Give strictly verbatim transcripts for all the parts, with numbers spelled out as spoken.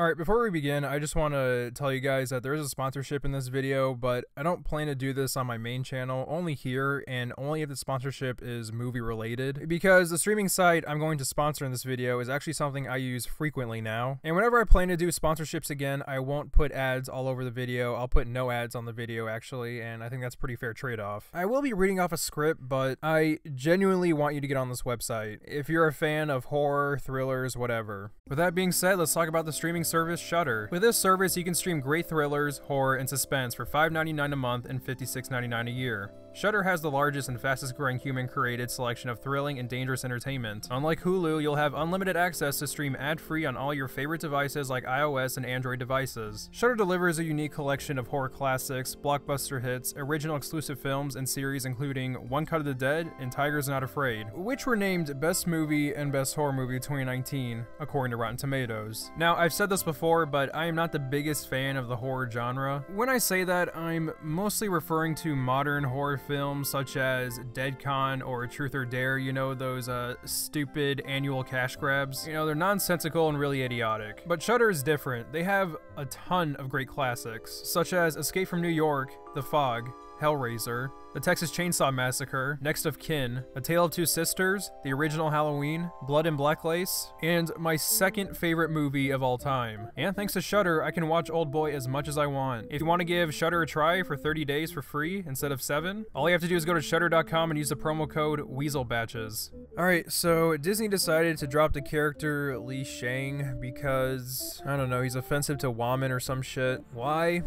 Alright, before we begin, I just want to tell you guys that there is a sponsorship in this video, but I don't plan to do this on my main channel, only here, and only if the sponsorship is movie related, because the streaming site I'm going to sponsor in this video is actually something I use frequently now, and whenever I plan to do sponsorships again, I won't put ads all over the video. I'll put no ads on the video actually, and I think that's a pretty fair trade-off. I will be reading off a script, but I genuinely want you to get on this website, if you're a fan of horror, thrillers, whatever. With that being said, let's talk about the streaming service Shudder. With this service, you can stream great thrillers, horror, and suspense for five ninety-nine a month and fifty-six ninety-nine a year. Shudder has the largest and fastest growing human-created selection of thrilling and dangerous entertainment. Unlike Hulu, you'll have unlimited access to stream ad-free on all your favorite devices like iOS and Android devices. Shudder delivers a unique collection of horror classics, blockbuster hits, original exclusive films, and series including One Cut of the Dead and Tigers Not Afraid, which were named Best Movie and Best Horror Movie twenty nineteen, according to Rotten Tomatoes. Now, I've said this before, but I am not the biggest fan of the horror genre. When I say that, I'm mostly referring to modern horror films such as DeadCon or Truth or Dare, you know, those uh, stupid annual cash grabs. You know, they're nonsensical and really idiotic. But Shudder is different. They have a ton of great classics, such as Escape from New York, The Fog, Hellraiser, The Texas Chainsaw Massacre, Next of Kin, A Tale of Two Sisters, the original Halloween, Blood and Black Lace, and my second favorite movie of all time. And thanks to Shudder, I can watch Oldboy as much as I want. If you want to give Shudder a try for thirty days for free instead of seven, all you have to do is go to shudder dot com and use the promo code WeaselBatches. Alright, so Disney decided to drop the character Li Shang because, I don't know, he's offensive to women or some shit. Why?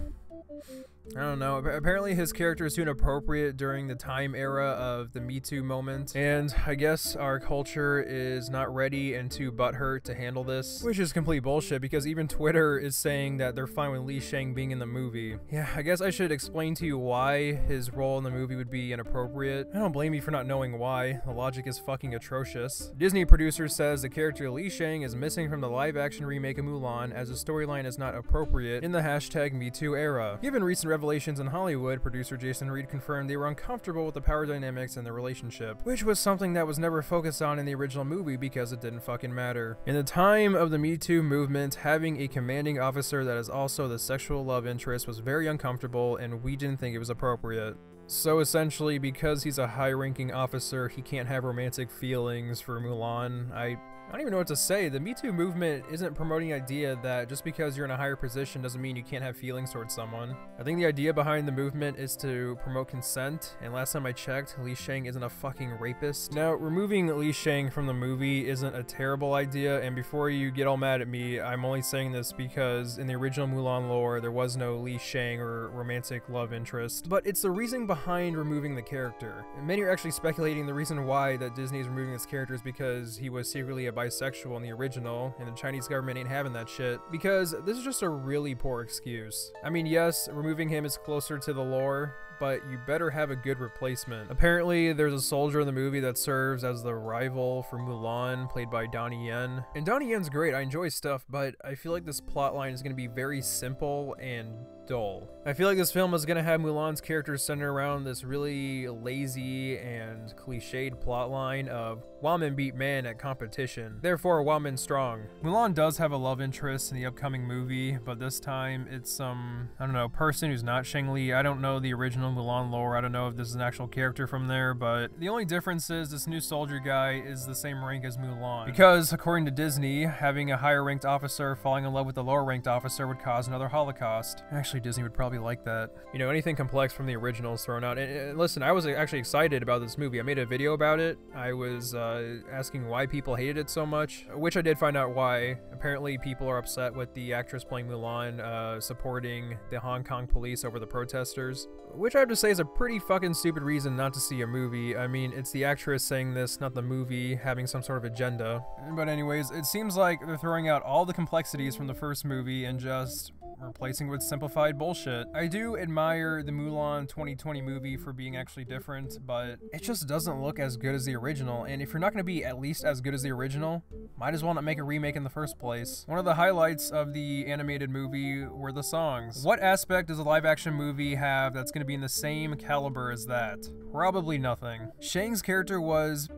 I don't know. Apparently his character is too inappropriate during the time era of the Me Too moment, and I guess our culture is not ready and too butthurt to handle this, which is complete bullshit because even Twitter is saying that they're fine with Li Shang being in the movie. Yeah, I guess I should explain to you why his role in the movie would be inappropriate. I don't blame you for not knowing why. The logic is fucking atrocious. Disney producer says the character Li Shang is missing from the live-action remake of Mulan as the storyline is not appropriate in the hashtag Me Too era. Given recent revelations in Hollywood, producer Jason Reed confirmed they were uncomfortable with the power dynamics in their relationship, which was something that was never focused on in the original movie because it didn't fucking matter. In the time of the Me Too movement, having a commanding officer that is also the sexual love interest was very uncomfortable, and we didn't think it was appropriate. So essentially, because he's a high-ranking officer, he can't have romantic feelings for Mulan. I I don't even know what to say. The Me Too movement isn't promoting the idea that just because you're in a higher position doesn't mean you can't have feelings towards someone. I think the idea behind the movement is to promote consent, and last time I checked, Li Shang isn't a fucking rapist. Now, removing Li Shang from the movie isn't a terrible idea, and before you get all mad at me, I'm only saying this because in the original Mulan lore, there was no Li Shang or romantic love interest. But it's the reason behind removing the character. And many are actually speculating the reason why that Disney is removing this character is because he was secretly a bisexual in the original, and the Chinese government ain't having that shit, because this is just a really poor excuse. I mean, yes, removing him is closer to the lore, but you better have a good replacement. Apparently, there's a soldier in the movie that serves as the rival for Mulan, played by Donnie Yen. And Donnie Yen's great, I enjoy his stuff, but I feel like this plotline is going to be very simple and dull. I feel like this film is going to have Mulan's character centered around this really lazy and cliched plotline of woman beat man at competition, therefore woman strong. Mulan does have a love interest in the upcoming movie, but this time it's some, I don't know, person who's not Shang Li. I don't know the original Mulan lore. I don't know if this is an actual character from there, but the only difference is this new soldier guy is the same rank as Mulan. Because, according to Disney, having a higher ranked officer falling in love with a lower ranked officer would cause another Holocaust. Actually, Disney would probably like that. You know, anything complex from the original is thrown out. And, and listen, I was actually excited about this movie. I made a video about it. I was uh, asking why people hated it so much, which I did find out why. Apparently, people are upset with the actress playing Mulan uh, supporting the Hong Kong police over the protesters, which I have to say is a pretty fucking stupid reason not to see a movie. I mean, it's the actress saying this, not the movie having some sort of agenda. But anyways, it seems like they're throwing out all the complexities from the first movie and just replacing with simplified bullshit. I do admire the Mulan twenty twenty movie for being actually different, but it just doesn't look as good as the original, and if you're not going to be at least as good as the original, might as well not make a remake in the first place. One of the highlights of the animated movie were the songs. What aspect does a live-action movie have that's going to be in the same caliber as that? Probably nothing. Shang's character was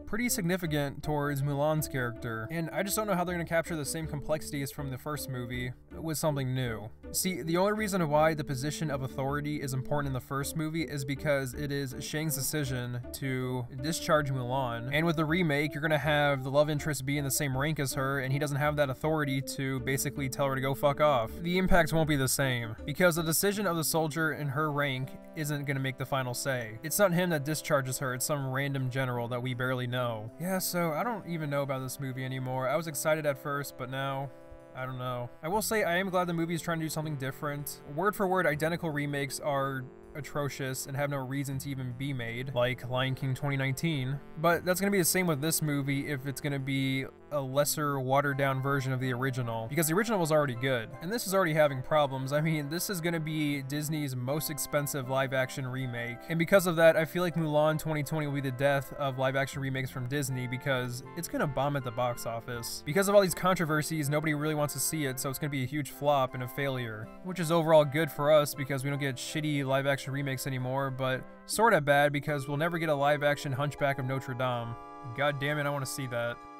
pretty significant towards Mulan's character, and I just don't know how they're going to capture the same complexities from the first movie with something new. See, the only reason why the position of authority is important in the first movie is because it is Shang's decision to discharge Mulan, and with the remake, you're going to have the love interest be in the same rank as her, and he doesn't have that authority to basically tell her to go fuck off. The impact won't be the same, because the decision of the soldier in her rank isn't going to make the final say. It's not him that discharges her, it's some random general that we barely know. Yeah, so I don't even know about this movie anymore. I was excited at first, but now, I don't know. I will say I am glad the movie is trying to do something different. Word for word, identical remakes are atrocious and have no reason to even be made, like Lion King twenty nineteen. But that's gonna be the same with this movie if it's gonna be a lesser, watered down version of the original, because the original was already good, and this is already having problems. I mean, this is gonna be Disney's most expensive live action remake, and because of that, I feel like Mulan twenty twenty will be the death of live action remakes from Disney, because it's gonna bomb at the box office. Because of all these controversies, nobody really wants to see it, so it's gonna be a huge flop and a failure, which is overall good for us because we don't get shitty live action remakes anymore, but sorta bad because we'll never get a live action Hunchback of Notre Dame. God damn it, I want to see that.